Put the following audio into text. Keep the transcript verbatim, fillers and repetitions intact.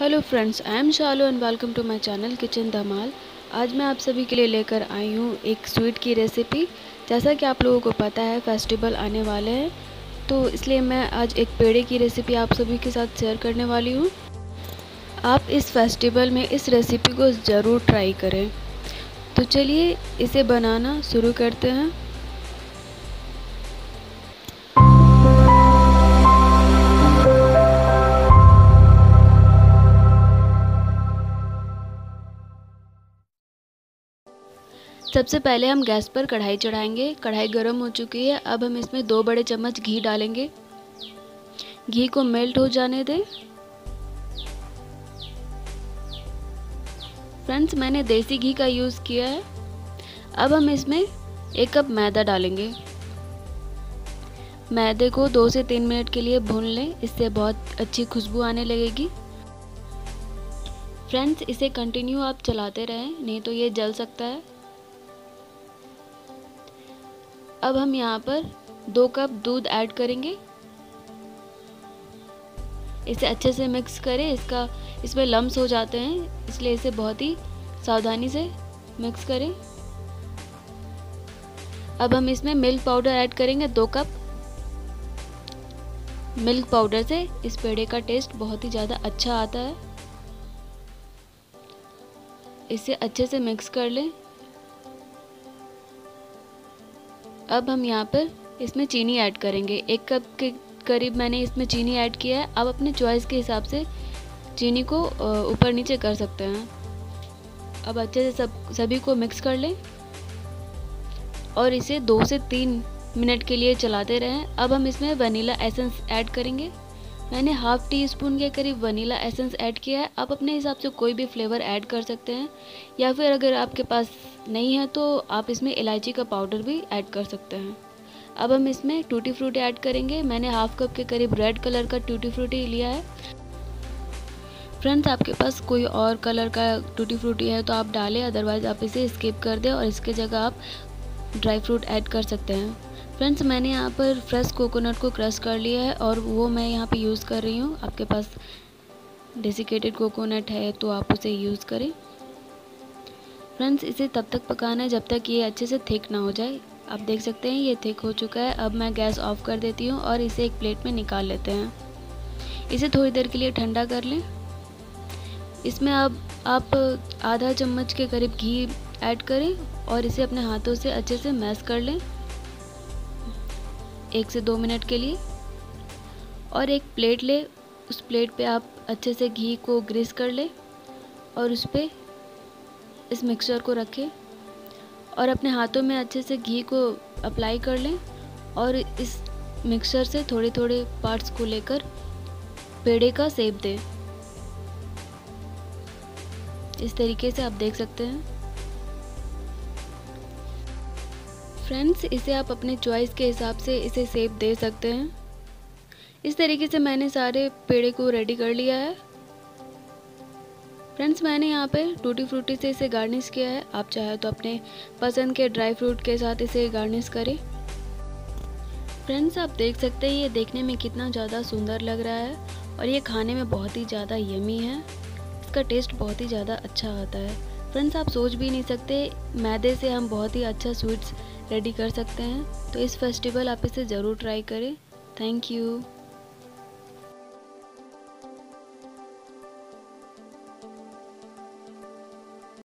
Hello friends, I am Shalu and welcome to my channel kitchen Dhamaal. आज मैं आप सभी के लिए लेकर आई हूँ एक स्वीट की रेसिपी। जैसा कि आप लोगों को पता है फेस्टिवल आने वाले हैं, तो इसलिए मैं आज एक पेड़े की रेसिपी आप सभी के साथ शेयर करने वाली हूँ। आप इस फेस्टिवल में इस रेसिपी को ज़रूर ट्राई करें। तो चलिए इसे बनाना शुरू करते हैं। सबसे पहले हम गैस पर कढ़ाई चढ़ाएंगे। कढ़ाई गर्म हो चुकी है। अब हम इसमें दो बड़े चम्मच घी डालेंगे। घी को मेल्ट हो जाने दें। फ्रेंड्स, मैंने देसी घी का यूज़ किया है। अब हम इसमें एक कप मैदा डालेंगे। मैदे को दो से तीन मिनट के लिए भून लें, इससे बहुत अच्छी खुशबू आने लगेगी। फ्रेंड्स, इसे कंटिन्यू आप चलाते रहें, नहीं तो ये जल सकता है। अब हम यहाँ पर दो कप दूध ऐड करेंगे। इसे अच्छे से मिक्स करें। इसका इसमें लम्स हो जाते हैं, इसलिए इसे बहुत ही सावधानी से मिक्स करें। अब हम इसमें मिल्क पाउडर ऐड करेंगे, दो कप। मिल्क पाउडर से इस पेड़े का टेस्ट बहुत ही ज़्यादा अच्छा आता है। इसे अच्छे से मिक्स कर लें। अब हम यहाँ पर इसमें चीनी ऐड करेंगे। एक कप के करीब मैंने इसमें चीनी ऐड किया है। आप अपने चॉइस के हिसाब से चीनी को ऊपर नीचे कर सकते हैं। अब अच्छे से सब सभी को मिक्स कर लें और इसे दो से तीन मिनट के लिए चलाते रहें। अब हम इसमें वनीला एसेंस ऐड करेंगे। मैंने हाफ टी स्पून के करीब वनीला एसेंस ऐड किया है। आप अपने हिसाब से कोई भी फ्लेवर ऐड कर सकते हैं, या फिर अगर आपके पास नहीं है तो आप इसमें इलायची का पाउडर भी ऐड कर सकते हैं। अब हम इसमें टूटी फ्रूटी ऐड करेंगे। मैंने हाफ कप के करीब रेड कलर का टूटी फ्रूटी लिया है। फ्रेंड्स, आपके पास कोई और कलर का टूटी फ्रूटी है तो आप डालें, अदरवाइज़ आप इसे स्किप कर दें और इसके जगह आप ड्राई फ्रूट ऐड कर सकते हैं। फ्रेंड्स, मैंने यहाँ पर फ्रेश कोकोनट को क्रश कर लिया है और वो मैं यहाँ पे यूज़ कर रही हूँ। आपके पास डेसिकेटेड कोकोनट है तो आप उसे यूज़ करें। फ्रेंड्स, इसे तब तक पकाना है जब तक ये अच्छे से थिक ना हो जाए। आप देख सकते हैं ये थिक हो चुका है। अब मैं गैस ऑफ कर देती हूँ और इसे एक प्लेट में निकाल लेते हैं। इसे थोड़ी देर के लिए ठंडा कर लें। इसमें अब आप आधा चम्मच के करीब घी ऐड करें और इसे अपने हाथों से अच्छे से मैश कर लें एक से दो मिनट के लिए। और एक प्लेट ले, उस प्लेट पे आप अच्छे से घी को ग्रीस कर लें और उस पर इस मिक्सचर को रखें और अपने हाथों में अच्छे से घी को अप्लाई कर लें और इस मिक्सचर से थोड़े थोड़े पार्ट्स को लेकर पेड़े का शेप दें। इस तरीके से आप देख सकते हैं। फ्रेंड्स, इसे आप अपने चॉइस के हिसाब से इसे शेप दे सकते हैं। इस तरीके से मैंने सारे पेड़े को रेडी कर लिया है। फ्रेंड्स, मैंने यहाँ पे टूटी फ्रूटी से इसे गार्निश किया है। आप चाहे तो अपने पसंद के ड्राई फ्रूट के साथ इसे गार्निश करें। फ्रेंड्स, आप देख सकते हैं ये देखने में कितना ज़्यादा सुंदर लग रहा है और ये खाने में बहुत ही ज़्यादा यमी है। इसका टेस्ट बहुत ही ज़्यादा अच्छा आता है। फ्रेंड्स, आप सोच भी नहीं सकते मैदे से हम बहुत ही अच्छा स्वीट्स रेडी कर सकते हैं। तो इस फेस्टिवल आप इसे ज़रूर ट्राई करें। Thank you.